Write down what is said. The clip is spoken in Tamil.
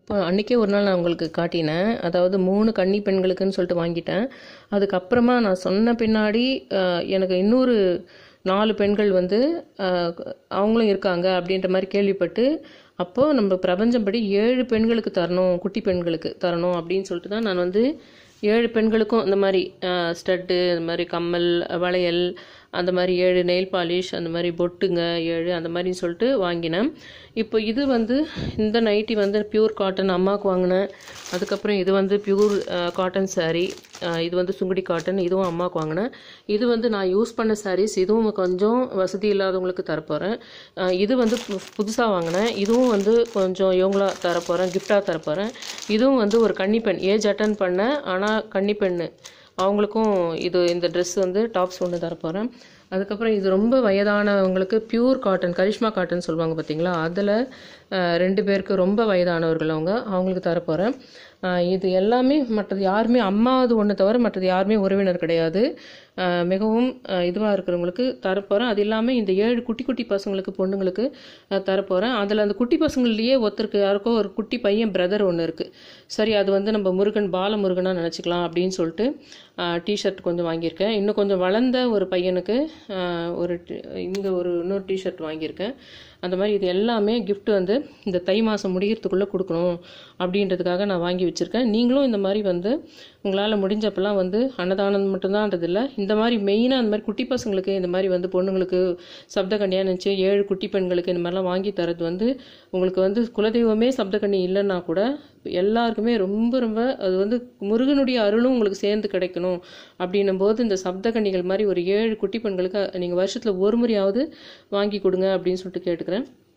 அன்றைக்கே ஒரு நாள் நான் உங்களுக்கு காட்டினேன். அதாவது 3 கன்னி பெண்களுக்குன்னு சொல்லிட்டு வாங்கிட்டேன். அதுக்கப்புறமா நான் சொன்ன பின்னாடி எனக்கு இன்னொரு 4 பெண்கள் வந்து அவங்களும் இருக்காங்க அப்படின்ற மாதிரி கேள்விப்பட்டு, அப்போது நம்ம பிரபஞ்சப்படி 7 பெண்களுக்கு தரணும், குட்டி பெண்களுக்கு தரணும் அப்படின்னு சொல்லிட்டு தான் நான் வந்து 7 பெண்களுக்கும் இந்த மாதிரி ஸ்டட்டு, இந்த மாதிரி கம்மல், வளையல், அந்த மாதிரி 7 நெயில் பாலிஷ், அந்த மாதிரி பொட்டுங்க 7 அந்த மாதிரி சொல்லிட்டு வாங்கினேன். இப்போ இது வந்து இந்த நைட்டி வந்து பியூர் காட்டன் அம்மாவுக்கு வாங்கினேன். அதுக்கப்புறம் இது வந்து பியூர் காட்டன் சாரீ, இது வந்து சுங்குடி காட்டன், இதுவும் அம்மாவுக்கு வாங்கினேன். இது வந்து நான் யூஸ் பண்ண சாரீஸ், இதுவும் கொஞ்சம் வசதி இல்லாதவங்களுக்கு தரப்போகிறேன். இது வந்து புதுசாக வாங்கினேன். இதுவும் வந்து கொஞ்சம் இவங்களா தரப்போகிறேன், கிஃப்டாக தரப்போகிறேன். இதுவும் வந்து ஒரு கன்னிப்பெண், ஏஜ் அட்டன் பண்ண ஆனால் கன்னிப்பெண்ணு, அவங்களுக்கும் இந்த ட்ரெஸ் வந்து டாப்ஸ் ஒன்று தரப்போகிறேன். அதுக்கப்புறம் இது ரொம்ப வயதானவங்களுக்கு பியூர் காட்டன், கரிஷ்மா காட்டன் சொல்லுவாங்க பார்த்தீங்களா, அதில் 2 பேருக்கு ரொம்ப வயதானவர்கள் அவங்களுக்கு தரப்போகிறேன். இது எல்லாமே மற்றது யாருமே, அம்மாவது ஒன்று தவிர மற்றது யாருமே உறவினர் கிடையாது. மிகவும் இதுவாக இருக்கிறவங்களுக்கு தரப்போகிறேன். அது இல்லாமல் இந்த 7 குட்டி குட்டி பசங்களுக்கு, பொண்ணுங்களுக்கு தரப்போகிறேன். அதில் அந்த குட்டி பசங்கள்லேயே ஒருத்தருக்கு யாருக்கோ ஒரு குட்டி பையன் பிரதர் ஒன்று இருக்குது. சரி, அது வந்து நம்ம முருகன், பாலமுருகனாக நினச்சிக்கலாம் அப்படின்னு சொல்லிட்டு டிஷர்ட் கொஞ்சம் வாங்கியிருக்கேன். இன்னும் கொஞ்சம் வளர்ந்த ஒரு பையனுக்கு இன்னொரு டிஷர்ட் வாங்கியிருக்கேன். அந்த மாதிரி இது எல்லாமே கிஃப்ட் வந்து இந்த தை மாதம் முடிகிறதுக்குள்ளே கொடுக்கணும் அப்படின்றதுக்காக நான் வாங்கி வச்சுருக்கேன். நீங்களும் இந்த மாதிரி வந்து உங்களால் முடிஞ்சப்பெல்லாம் வந்து அன்னதானம் மட்டும்தான்றது இல்லை, இந்த மாதிரி மெயினாக அந்த மாதிரி குட்டி பசங்களுக்கு, இந்த மாதிரி வந்து பொண்ணுங்களுக்கு சப்தகன்னியாக நினச்சி 7 குட்டி பெண்களுக்கு இந்த மாதிரிலாம் வாங்கி தரது வந்து உங்களுக்கு வந்து குலதெய்வமே சப்தகன்னி இல்லைன்னா கூட எல்லாருக்குமே ரொம்ப ரொம்ப அது வந்து முருகனுடைய அருளும் உங்களுக்கு சேர்ந்து கிடைக்கணும் அப்படின்னும் போது இந்த சப்தகன்னிகள் மாதிரி ஒரு 7 குட்டி பெண்களுக்கு நீங்கள் வருஷத்தில் ஒரு முறையாவது வாங்கி கொடுங்க அப்படின்னு சொல்லிட்டு கேட்டுக்கிறேன்.